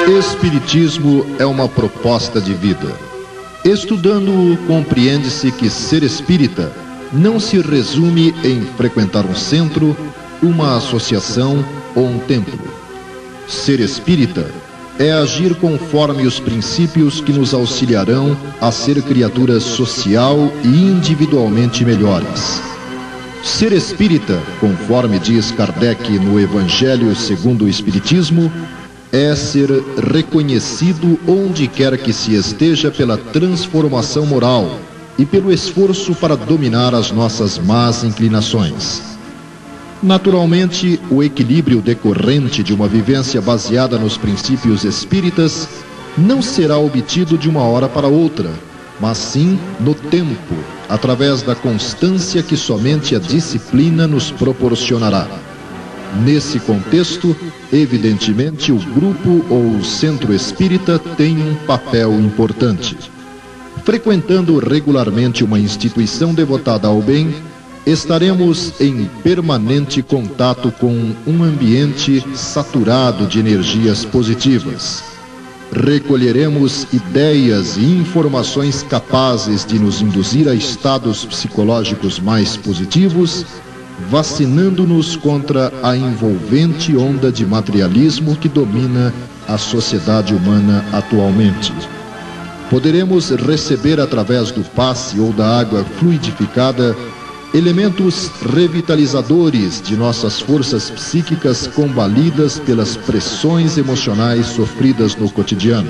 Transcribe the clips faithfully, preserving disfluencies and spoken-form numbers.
Espiritismo é uma proposta de vida. Estudando-o, compreende-se que ser espírita não se resume em frequentar um centro, uma associação ou um templo. Ser espírita é agir conforme os princípios que nos auxiliarão a ser criaturas social e individualmente melhores. Ser espírita, conforme diz Kardec no Evangelho segundo o Espiritismo, é ser reconhecido onde quer que se esteja pela transformação moral e pelo esforço para dominar as nossas más inclinações. Naturalmente, o equilíbrio decorrente de uma vivência baseada nos princípios espíritas não será obtido de uma hora para outra, mas sim no tempo, através da constância que somente a disciplina nos proporcionará. Nesse contexto, evidentemente, o grupo ou o centro espírita tem um papel importante. Frequentando regularmente uma instituição devotada ao bem, estaremos em permanente contato com um ambiente saturado de energias positivas. Recolheremos ideias e informações capazes de nos induzir a estados psicológicos mais positivos, vacinando-nos contra a envolvente onda de materialismo que domina a sociedade humana atualmente. Poderemos receber através do passe ou da água fluidificada elementos revitalizadores de nossas forças psíquicas combalidas pelas pressões emocionais sofridas no cotidiano.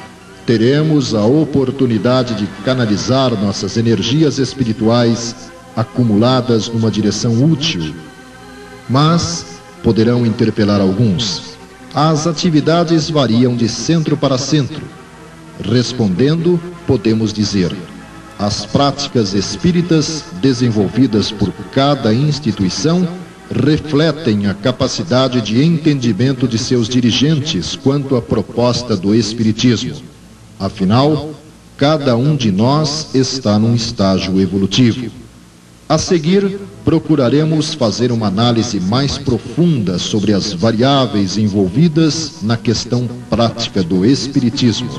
Teremos a oportunidade de canalizar nossas energias espirituais acumuladas numa direção útil, mas poderão interpelar alguns. As atividades variam de centro para centro. Respondendo, podemos dizer: as práticas espíritas desenvolvidas por cada instituição refletem a capacidade de entendimento de seus dirigentes quanto à proposta do Espiritismo. Afinal, cada um de nós está num estágio evolutivo. A seguir, procuraremos fazer uma análise mais profunda sobre as variáveis envolvidas na questão prática do Espiritismo.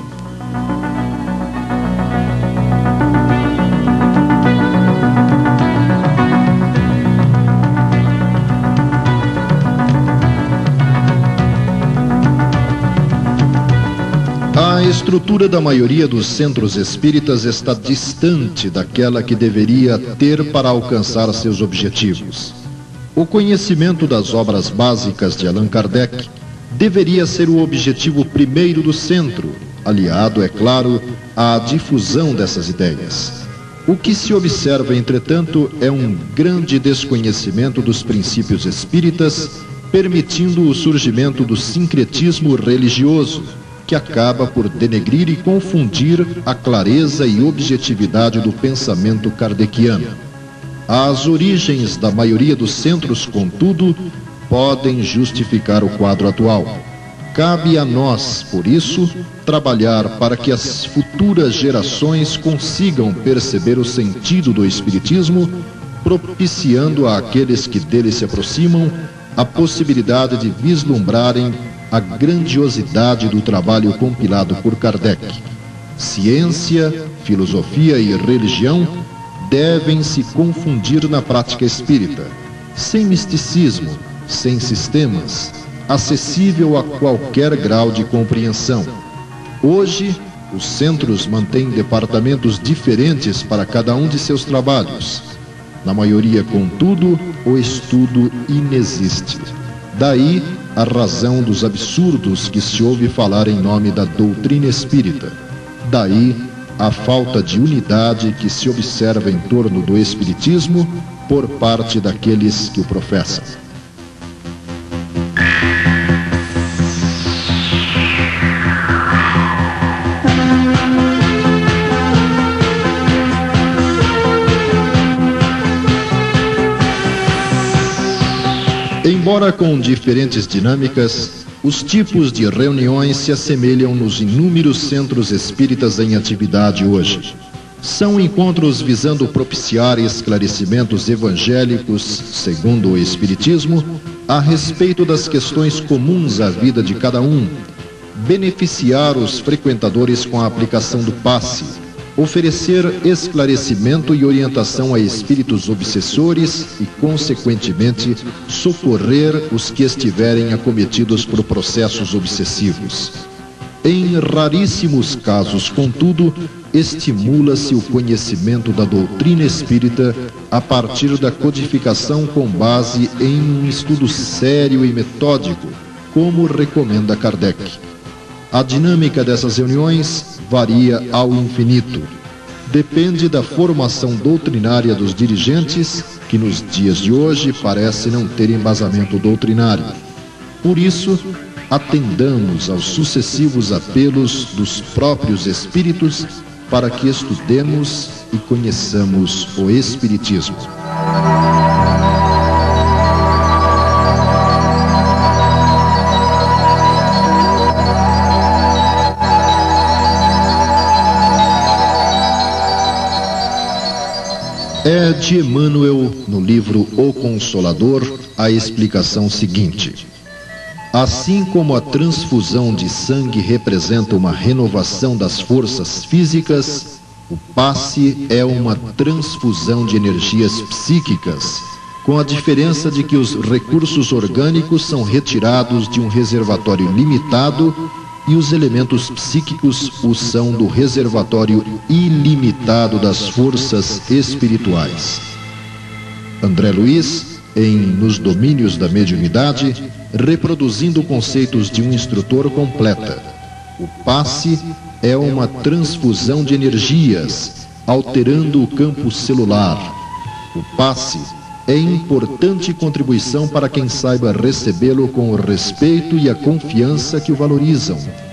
A estrutura da maioria dos centros espíritas está distante daquela que deveria ter para alcançar seus objetivos. O conhecimento das obras básicas de Allan Kardec deveria ser o objetivo primeiro do centro, aliado, é claro, à difusão dessas ideias. O que se observa, entretanto, é um grande desconhecimento dos princípios espíritas, permitindo o surgimento do sincretismo religioso, que acaba por denegrir e confundir a clareza e objetividade do pensamento kardeciano. As origens da maioria dos centros, contudo, podem justificar o quadro atual. Cabe a nós, por isso, trabalhar para que as futuras gerações consigam perceber o sentido do Espiritismo, propiciando àqueles que dele se aproximam a possibilidade de vislumbrarem a grandiosidade do trabalho compilado por Kardec. Ciência, filosofia e religião devem se confundir na prática espírita, sem misticismo, sem sistemas, acessível a qualquer grau de compreensão. Hoje, os centros mantêm departamentos diferentes para cada um de seus trabalhos. Na maioria, contudo, o estudo inexiste. Daí a razão dos absurdos que se ouve falar em nome da doutrina espírita. Daí a falta de unidade que se observa em torno do Espiritismo por parte daqueles que o professam. Embora com diferentes dinâmicas, os tipos de reuniões se assemelham nos inúmeros centros espíritas em atividade hoje. São encontros visando propiciar esclarecimentos evangélicos, segundo o Espiritismo, a respeito das questões comuns à vida de cada um, beneficiar os frequentadores com a aplicação do passe, oferecer esclarecimento e orientação a espíritos obsessores e, consequentemente, socorrer os que estiverem acometidos por processos obsessivos. Em raríssimos casos, contudo, estimula-se o conhecimento da doutrina espírita a partir da codificação com base em um estudo sério e metódico, como recomenda Kardec. A dinâmica dessas reuniões varia ao infinito. Depende da formação doutrinária dos dirigentes, que nos dias de hoje parece não ter embasamento doutrinário. Por isso, atendamos aos sucessivos apelos dos próprios espíritos para que estudemos e conheçamos o Espiritismo. É de Emmanuel, no livro O Consolador, a explicação seguinte: assim como a transfusão de sangue representa uma renovação das forças físicas, o passe é uma transfusão de energias psíquicas, com a diferença de que os recursos orgânicos são retirados de um reservatório limitado e os elementos psíquicos o são do reservatório ilimitado das forças espirituais. André Luiz, em Nos Domínios da Mediunidade, reproduzindo conceitos de um instrutor, completa: o passe é uma transfusão de energias, alterando o campo celular. O passe é importante contribuição para quem saiba recebê-lo com o respeito e a confiança que o valorizam.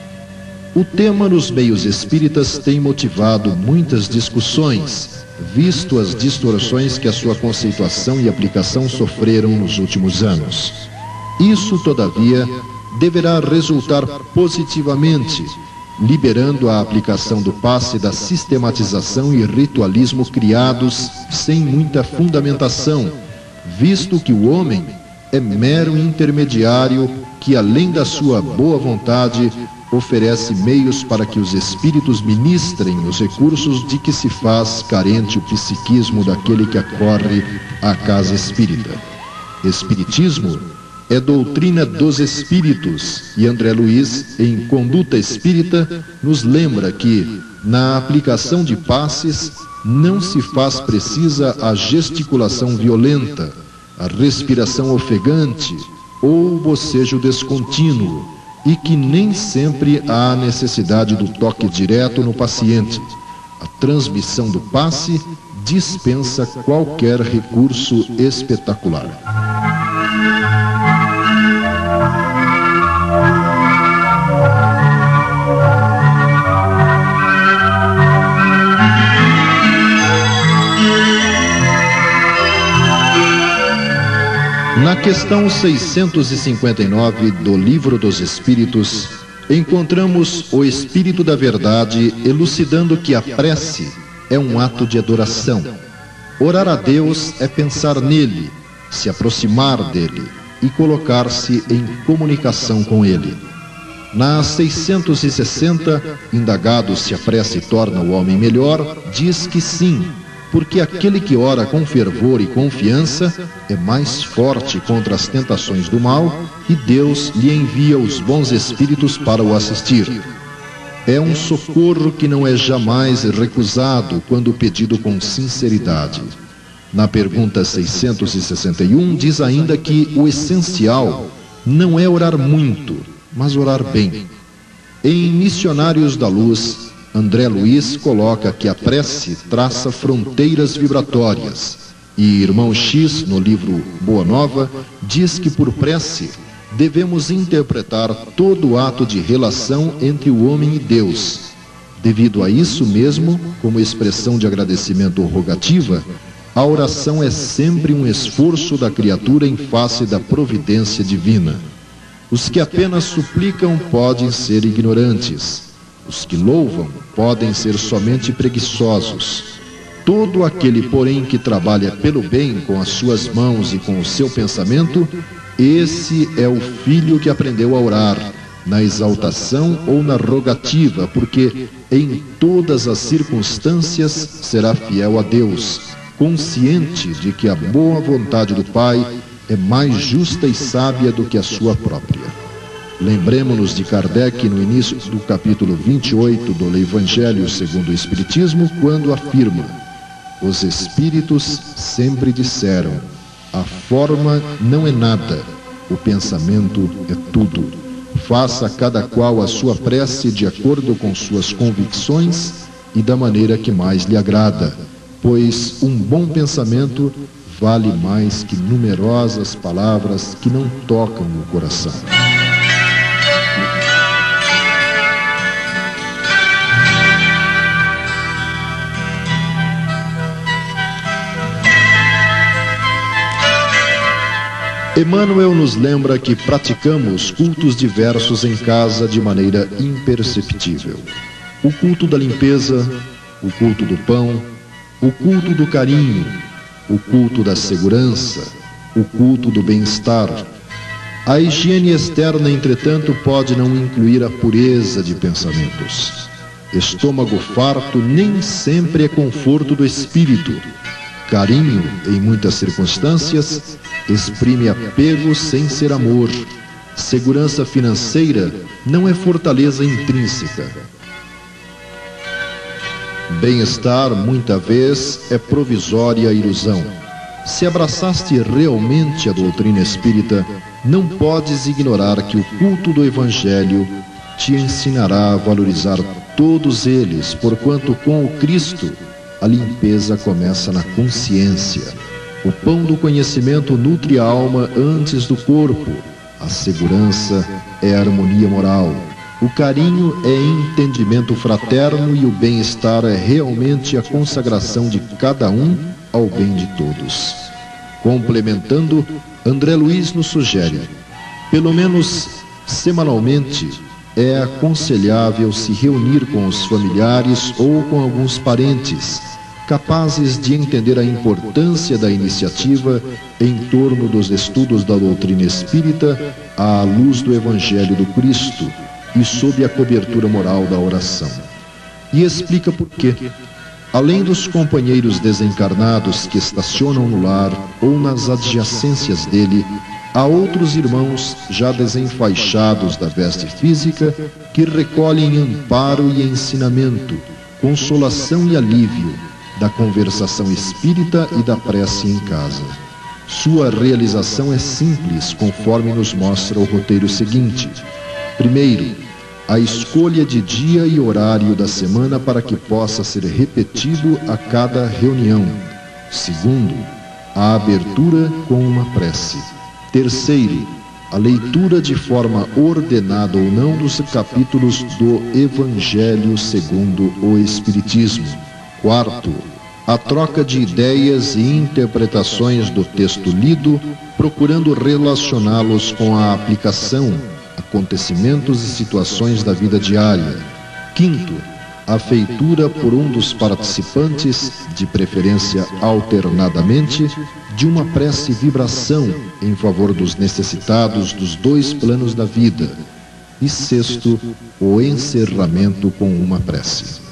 O tema nos meios espíritas tem motivado muitas discussões, visto as distorções que a sua conceituação e aplicação sofreram nos últimos anos. Isso, todavia, deverá resultar positivamente, liberando a aplicação do passe da sistematização e ritualismo criados sem muita fundamentação, visto que o homem é mero intermediário que, além da sua boa vontade, oferece meios para que os espíritos ministrem os recursos de que se faz carente o psiquismo daquele que acorre à casa espírita. Espiritismo é doutrina dos espíritos, e André Luiz, em Conduta Espírita, nos lembra que, na aplicação de passes, não se faz precisa a gesticulação violenta, a respiração ofegante ou o bocejo descontínuo, e que nem sempre há necessidade do toque direto no paciente. A transmissão do passe dispensa qualquer recurso espetacular. Na questão seiscentos e cinquenta e nove do Livro dos Espíritos, encontramos o Espírito da Verdade elucidando que a prece é um ato de adoração. Orar a Deus é pensar nele, se aproximar dele e colocar-se em comunicação com ele. Na seiscentos e sessenta, indagado se a prece torna o homem melhor, diz que sim, porque aquele que ora com fervor e confiança é mais forte contra as tentações do mal e Deus lhe envia os bons espíritos para o assistir. É um socorro que não é jamais recusado quando pedido com sinceridade. Na pergunta seiscentos e sessenta e um diz ainda que o essencial não é orar muito, mas orar bem. Em Missionários da Luz, André Luiz coloca que a prece traça fronteiras vibratórias, e Irmão X, no livro Boa Nova, diz que por prece devemos interpretar todo o ato de relação entre o homem e Deus. Devido a isso mesmo, como expressão de agradecimento ou rogativa, a oração é sempre um esforço da criatura em face da providência divina. Os que apenas suplicam podem ser ignorantes. Os que louvam podem ser somente preguiçosos. Todo aquele, porém, que trabalha pelo bem com as suas mãos e com o seu pensamento, esse é o filho que aprendeu a orar, na exaltação ou na rogativa, porque em todas as circunstâncias será fiel a Deus, consciente de que a boa vontade do Pai é mais justa e sábia do que a sua própria. Lembremos-nos de Kardec no início do capítulo vinte e oito do Evangelho segundo o Espiritismo, quando afirma: os Espíritos sempre disseram, a forma não é nada, o pensamento é tudo. Faça cada qual a sua prece de acordo com suas convicções e da maneira que mais lhe agrada, pois um bom pensamento vale mais que numerosas palavras que não tocam o coração. Emmanuel nos lembra que praticamos cultos diversos em casa de maneira imperceptível. O culto da limpeza, o culto do pão, o culto do carinho, o culto da segurança, o culto do bem-estar. A higiene externa, entretanto, pode não incluir a pureza de pensamentos. Estômago farto nem sempre é conforto do espírito. Carinho, em muitas circunstâncias, exprime apego sem ser amor. Segurança financeira não é fortaleza intrínseca. Bem-estar, muita vez, é provisória ilusão. Se abraçaste realmente a doutrina espírita, não podes ignorar que o culto do Evangelho te ensinará a valorizar todos eles, porquanto com o Cristo a limpeza começa na consciência. O pão do conhecimento nutre a alma antes do corpo. A segurança é a harmonia moral. O carinho é entendimento fraterno e o bem-estar é realmente a consagração de cada um ao bem de todos. Complementando, André Luiz nos sugere, pelo menos semanalmente, é aconselhável se reunir com os familiares ou com alguns parentes, capazes de entender a importância da iniciativa em torno dos estudos da doutrina espírita à luz do Evangelho do Cristo e sob a cobertura moral da oração. E explica por quê. Além dos companheiros desencarnados que estacionam no lar ou nas adjacências dele, há outros irmãos já desenfaixados da veste física que recolhem amparo e ensinamento, consolação e alívio da conversação espírita e da prece em casa. Sua realização é simples, conforme nos mostra o roteiro seguinte. Primeiro, a escolha de dia e horário da semana para que possa ser repetido a cada reunião. Segundo, a abertura com uma prece. Terceiro, a leitura de forma ordenada ou não dos capítulos do Evangelho segundo o Espiritismo. Quarto, a troca de ideias e interpretações do texto lido, procurando relacioná-los com a aplicação, acontecimentos e situações da vida diária. Quinto, a feitura por um dos participantes, de preferência alternadamente, de uma prece vibração em favor dos necessitados dos dois planos da vida. E sexto, o encerramento com uma prece.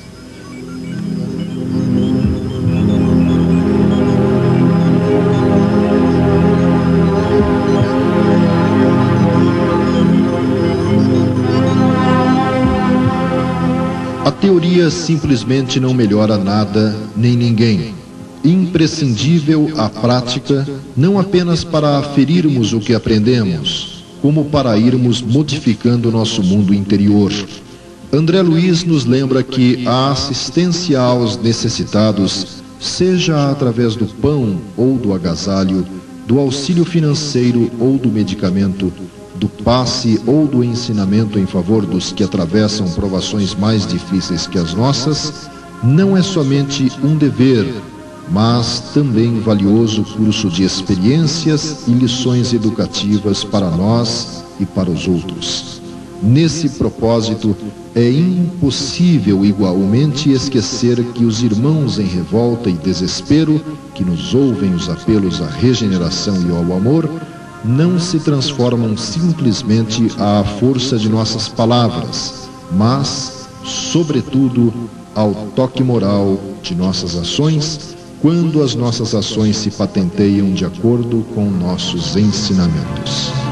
A teoria simplesmente não melhora nada nem ninguém. Imprescindível a prática, não apenas para aferirmos o que aprendemos, como para irmos modificando nosso mundo interior. André Luiz nos lembra que a assistência aos necessitados, seja através do pão ou do agasalho, do auxílio financeiro ou do medicamento, do passe ou do ensinamento em favor dos que atravessam provações mais difíceis que as nossas, não é somente um dever, mas também valioso curso de experiências e lições educativas para nós e para os outros. Nesse propósito, é impossível igualmente esquecer que os irmãos em revolta e desespero, que nos ouvem os apelos à regeneração e ao amor, não se transformam simplesmente à força de nossas palavras, mas, sobretudo, ao toque moral de nossas ações, quando as nossas ações se patenteiam de acordo com nossos ensinamentos.